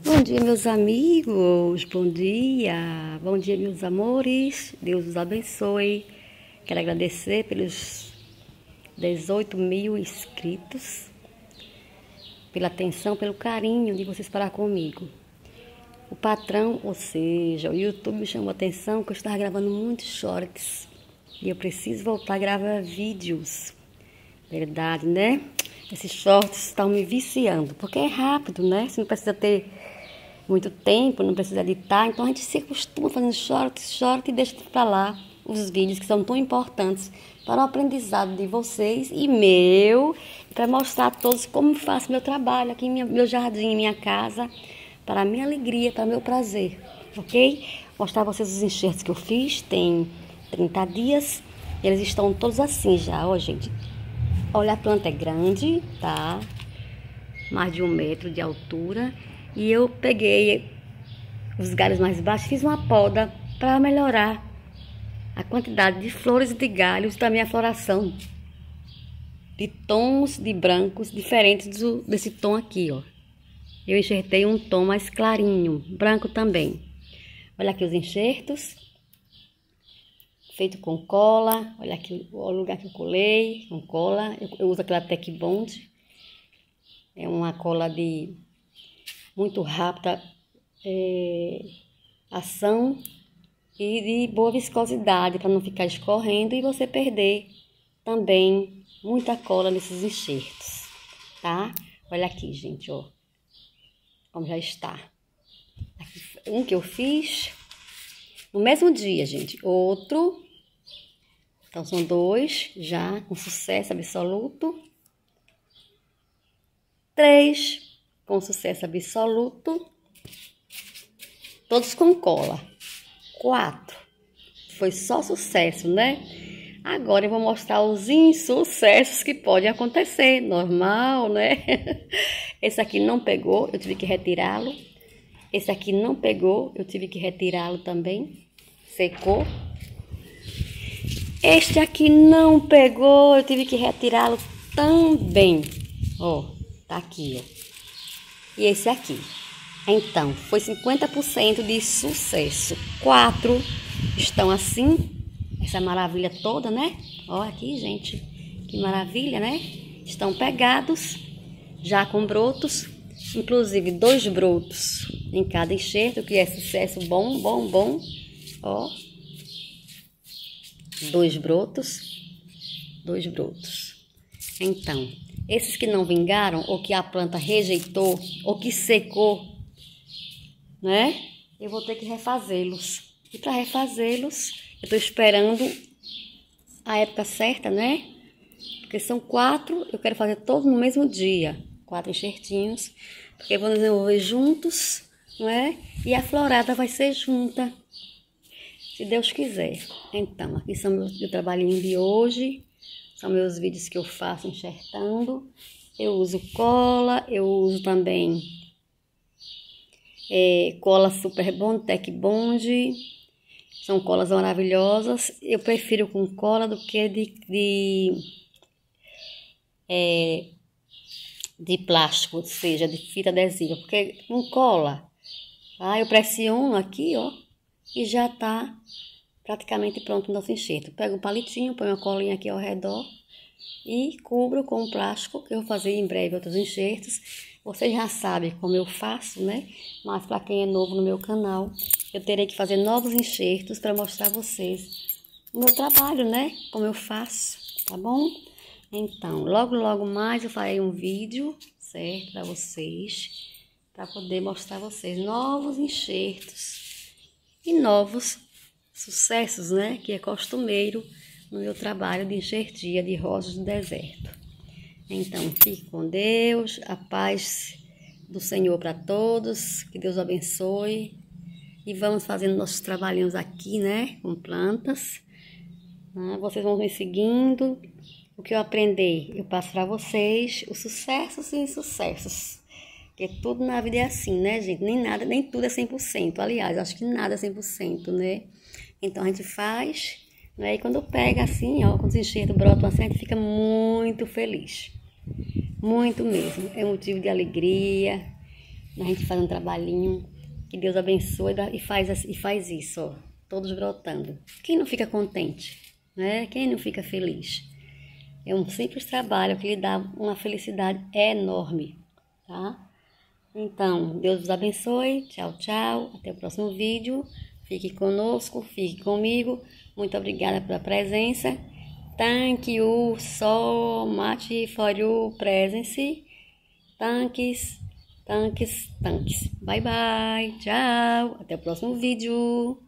Bom dia, meus amigos, bom dia, meus amores, Deus os abençoe. Quero agradecer pelos 18 mil inscritos, pela atenção, pelo carinho de vocês para comigo. O patrão, ou seja, o YouTube me chamou a atenção que eu estava gravando muitos shorts e eu preciso voltar a gravar vídeos. Verdade, né? Esses shorts estão me viciando, porque é rápido, né? Você não precisa ter muito tempo, não precisa editar, então a gente se acostuma fazendo short e deixa para lá os vídeos que são tão importantes para o aprendizado de vocês e meu, para mostrar a todos como faço meu trabalho aqui em meu jardim, em minha casa, para a minha alegria, para o meu prazer, ok? Mostrar a vocês os enxertos que eu fiz, tem 30 dias, eles estão todos assim já, ó gente. Olha, a planta é grande, tá? Mais de 1 metro de altura. E eu peguei os galhos mais baixos, fiz uma poda para melhorar a quantidade de flores e de galhos da minha floração. De tons de brancos diferentes desse tom aqui, ó. Eu enxertei um tom mais clarinho, branco também. Olha aqui os enxertos. Feito com cola, olha aqui o lugar que eu colei, com cola, eu uso aquela Tech Bond, é uma cola de muito rápida ação e de boa viscosidade, para não ficar escorrendo e você perder também muita cola nesses enxertos, tá? Olha aqui, gente, ó, como já está. Aqui, um que eu fiz no mesmo dia, gente, outro. Então, são 2 já com sucesso absoluto. 3 com sucesso absoluto. Todos com cola. 4 foi só sucesso, né? Agora eu vou mostrar os insucessos que podem acontecer. Normal, né? Esse aqui não pegou, eu tive que retirá-lo. Esse aqui não pegou, eu tive que retirá-lo também. Secou. Este aqui não pegou, eu tive que retirá-lo também. Ó, tá aqui, ó. E esse aqui. Então, foi 50% de sucesso. 4 estão assim. Essa maravilha toda, né? Ó, aqui, gente. Que maravilha, né? Estão pegados, já com brotos. Inclusive, 2 brotos em cada enxerto, que é sucesso bom. Ó. 2 brotos. Então, esses que não vingaram, ou que a planta rejeitou, ou que secou, né? Eu vou ter que refazê-los. E para refazê-los, eu tô esperando a época certa, né? Porque são 4, eu quero fazer todos no mesmo dia. 4 enxertinhos, porque vão desenvolver juntos, não é? E a florada vai ser junta, se Deus quiser. Então, aqui são meu trabalhinho de hoje. São meus vídeos que eu faço enxertando. Eu uso cola, eu uso também cola Super Bond, Tech Bond. São colas maravilhosas. Eu prefiro com cola do que de plástico, ou seja, de fita adesiva. Porque com cola, eu pressiono aqui, ó, e já tá praticamente pronto o nosso enxerto. Pego um palitinho, ponho uma colinha aqui ao redor e cubro com plástico, que eu vou fazer em breve outros enxertos. Vocês já sabem como eu faço, né? Mas para quem é novo no meu canal, eu terei que fazer novos enxertos para mostrar a vocês o meu trabalho, né? Como eu faço, tá bom? Então, logo mais eu farei um vídeo, certo? Para vocês, para poder mostrar a vocês novos enxertos e novos sucessos, né? Que é costumeiro no meu trabalho de enxertia de rosas do deserto. Então, fique com Deus, a paz do Senhor para todos, que Deus abençoe. E vamos fazendo nossos trabalhinhos aqui, né? Com plantas. Vocês vão me seguindo. O que eu aprender, eu passo para vocês. Os sucessos e insucessos. Porque tudo na vida é assim, né, gente? Nem tudo é 100%. Aliás, acho que nada é 100%, né? Então, a gente faz, né? E quando pega assim, ó, quando os enxertos brotam assim, a gente fica muito feliz. Muito mesmo. É motivo de alegria. A gente faz um trabalhinho, que Deus abençoe e faz isso, ó, todos brotando. Quem não fica contente, né? Quem não fica feliz? É um simples trabalho que lhe dá uma felicidade enorme, tá? Então, Deus os abençoe. Tchau, tchau. Até o próximo vídeo. Fique conosco, fique comigo. Muito obrigada pela presença. Thank you so much for your presence. Thanks. Bye, bye. Tchau. Até o próximo vídeo.